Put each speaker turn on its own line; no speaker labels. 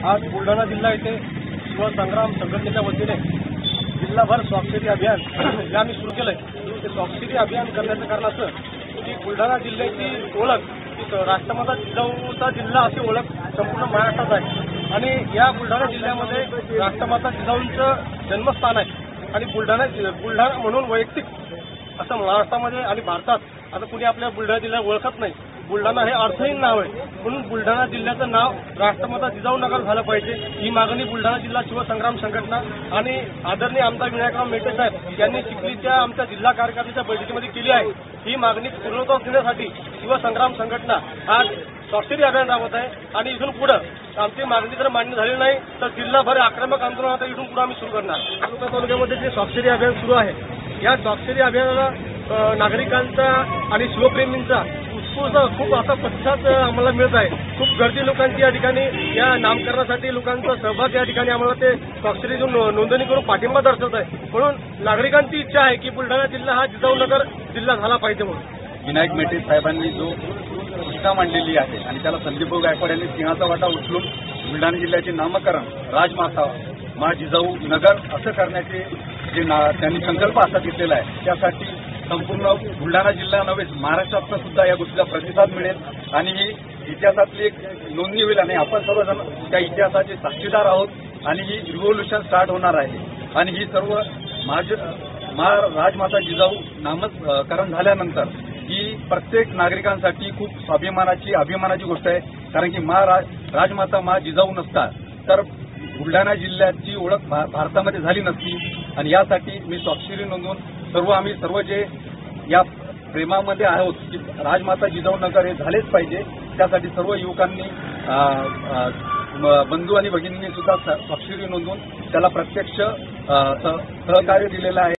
आज बुलढाणा जिल्हा येथे शिवसंग्राम संघटनेच्या वतीने जिल्हाभर स्वाक्षरी अभियान जे आम्ही सुरू केलंय. ते स्वाक्षरी अभियान करण्याचं कारण असं की बुलढाणा जिल्ह्याची ओळख राष्ट्रमाता जिजाऊचा जिल्हा अशी ओळख संपूर्ण महाराष्ट्रात आहे आणि या बुलढाणा जिल्ह्यामध्ये राष्ट्रमाता जिजाऊंचं जन्मस्थान आहे आणि बुलढाणा म्हणून वैयक्तिक असं महाराष्ट्रामध्ये आणि भारतात आता कुणी आपल्या बुलढाणा जिल्ह्याला ओळखत नाही. बुलढाणा हे अर्थहीन नाव आहे म्हणून बुलढाणा जिल्ह्याचं नाव राष्ट्रमाता जिजाऊ नगर झालं पाहिजे ही मागणी बुलढाणा जिल्हा शिवसंग्राम संघटना आणि आदरणीय आमदार विनायकराव मेटे साहेब यांनी चिखलीच्या आमच्या जिल्हा कार्यकारिणीच्या बैठकीमध्ये केली आहे. ही मागणी पूर्णत्वास देण्यासाठी शिवसंग्राम संघटना आज स्वाक्षरी अभियान राबवत आहे आणि इथून पुढे आमची मागणी जर मान्य झाली नाही तर जिल्हाभर आक्रमक आंदोलन आता इथून पुढे आम्ही सुरू करणार. तालुक्यामध्ये जे स्वाक्षरी अभियान सुरू आहे या स्वाक्षरी अभियानाला नागरिकांचा आणि शिवप्रेमींचा खूप असा प्रतिसाद आम्हाला मिळत आहे. खूप गर्दी लोकांची या ठिकाणी या नामकरणासाठी लोकांचा सहभाग या ठिकाणी आम्हाला ते स्वाक्षरी नोंदणी करून पाठिंबा दर्शवत आहे. म्हणून नागरिकांची इच्छा आहे की बुलढाणा जिल्हा हा जिजाऊनगर जिल्हा झाला पाहिजे म्हणून.
विनायक मेटे साहेबांनी जो घोषणा मांडलेली आहे आणि त्याला संदीप गायकवाड यांनी सिंहाचा वाटा उचलून बुलढाणा जिल्ह्याचे नामकरण राजमाता मा जिजाऊ नगर असं करण्याचे जे त्यांनी संकल्प असा घेतलेला आहे त्यासाठी संपूर्ण बुलढाणा जिल्हा नव्हे महाराष्ट्रातनं सुद्धा या गोष्टीला प्रतिसाद मिळेल आणि ही इतिहासातली एक नोंदणी होईल आणि आपण सर्वजण त्या इतिहासाचे साक्षीदार आहोत आणि ही रिव्होल्युशन स्टार्ट होणार आहे आणि ही सर्व राजमाता जिजाऊ नामकरण झाल्यानंतर ही प्रत्येक नागरिकांसाठी खूप स्वाभिमानाची अभिमानाची गोष्ट आहे. कारण की राजमाता मा जिजाऊ नसता तर बुलढाणा जिल्ह्याची ओळख भारतामध्ये झाली नसती आणि यासाठी मी स्वाक्षरी नोंदवून आम्ही सर्व जे या प्रेमामध्ये आहोत की राजमाता जिजाऊ नगर हे झालेच पाहिजे त्यासाठी सर्व युवकांनी बंधू आणि भगिनींनी सुद्धा स्वाक्षरी नोंदवून त्याला प्रत्यक्ष सहकार्य दिलेलं आहे.